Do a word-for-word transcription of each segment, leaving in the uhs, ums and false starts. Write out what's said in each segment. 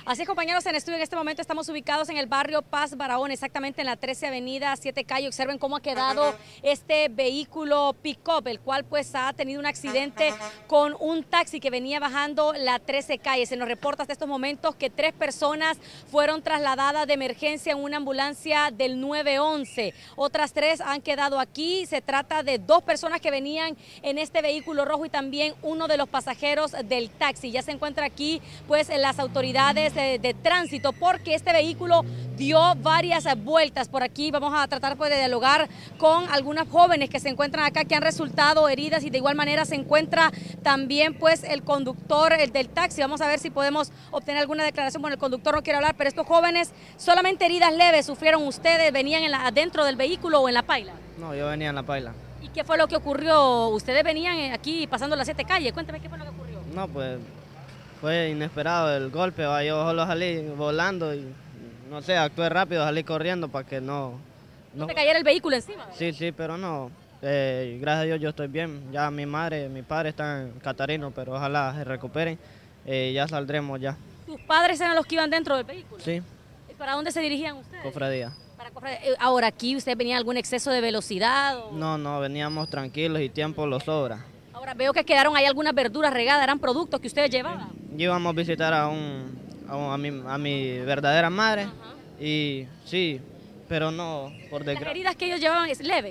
Así es, compañeros, en estudio en este momento estamos ubicados en el barrio Paz Barahona, exactamente en la trece Avenida siete Calle. Observen cómo ha quedado este vehículo pick-up, el cual pues ha tenido un accidente con un taxi que venía bajando la trece Calle. Se nos reporta hasta estos momentos que tres personas fueron trasladadas de emergencia en una ambulancia del nueve once. Otras tres han quedado aquí. Se trata de dos personas que venían en este vehículo rojo y también uno de los pasajeros del taxi. Ya se encuentra aquí pues en las autoridades de, de tránsito porque este vehículo dio varias vueltas por aquí. Vamos a tratar pues de dialogar con algunas jóvenes que se encuentran acá que han resultado heridas y de igual manera se encuentra también pues el conductor el del taxi. Vamos a ver si podemos obtener alguna declaración. Bueno, el conductor no quiere hablar, pero estos jóvenes solamente heridas leves sufrieron ustedes. ¿Venían en la, adentro del vehículo o en la paila? No, yo venía en la paila. ¿Y qué fue lo que ocurrió? Ustedes venían aquí pasando las siete calles. Cuéntame qué fue lo que ocurrió. No, pues fue inesperado el golpe, ¿va? Yo solo salí volando y no sé, actué rápido, salí corriendo para que no... ¿No te cayera el vehículo encima? ¿Verdad? Sí, sí, pero no. Eh, gracias a Dios yo estoy bien. Ya mi madre, mi padre están en Catarino, pero ojalá se recuperen. Eh, ya saldremos ya. ¿Tus padres eran los que iban dentro del vehículo? Sí. ¿Para dónde se dirigían ustedes? Cofradía. Para Cofradía. Ahora, ¿aquí usted venía algún exceso de velocidad? O... No, no, veníamos tranquilos y tiempo lo sobra. Ahora veo que quedaron ahí algunas verduras regadas, ¿eran productos que ustedes llevaban? Íbamos a visitar a, un, a, un, a, mi, a mi verdadera madre. Ajá. Y sí, pero no, por desgracia. ¿Las heridas que ellos llevaban es leves?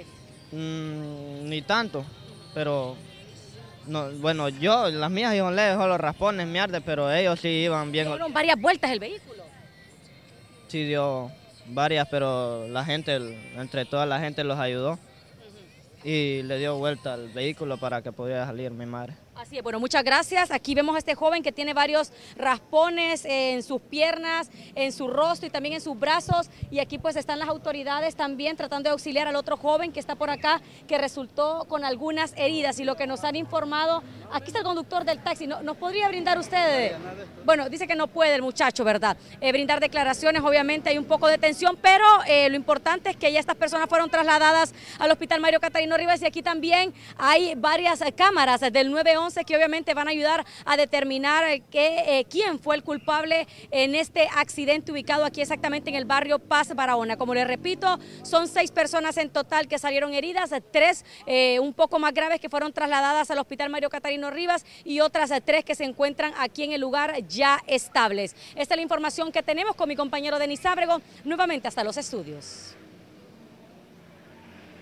Mm, ni tanto, pero no, bueno, yo, las mías iban leves, solo raspones, me arde, pero ellos sí iban bien. ¿Dieron varias vueltas el vehículo? Sí, dio varias, pero la gente, entre toda la gente los ayudó. Uh-huh. Y le dio vuelta al vehículo para que pudiera salir mi madre. Así es, bueno, muchas gracias. Aquí vemos a este joven que tiene varios raspones en sus piernas, en su rostro y también en sus brazos. Y aquí pues están las autoridades también tratando de auxiliar al otro joven que está por acá, que resultó con algunas heridas. Y lo que nos han informado, aquí está el conductor del taxi. ¿No, ¿Nos podría brindar usted? Bueno, dice que no puede el muchacho, ¿verdad? Eh, brindar declaraciones, obviamente hay un poco de tensión, pero eh, lo importante es que ya estas personas fueron trasladadas al Hospital Mario Catarino Rivas y aquí también hay varias eh, cámaras del nueve once que obviamente van a ayudar a determinar que, eh, quién fue el culpable en este accidente ubicado aquí exactamente en el barrio Paz Barahona. Como les repito, son seis personas en total que salieron heridas, tres eh, un poco más graves que fueron trasladadas al Hospital Mario Catarino Rivas y otras eh, tres que se encuentran aquí en el lugar ya estables. Esta es la información que tenemos con mi compañero Denis Ábrego, nuevamente hasta los estudios.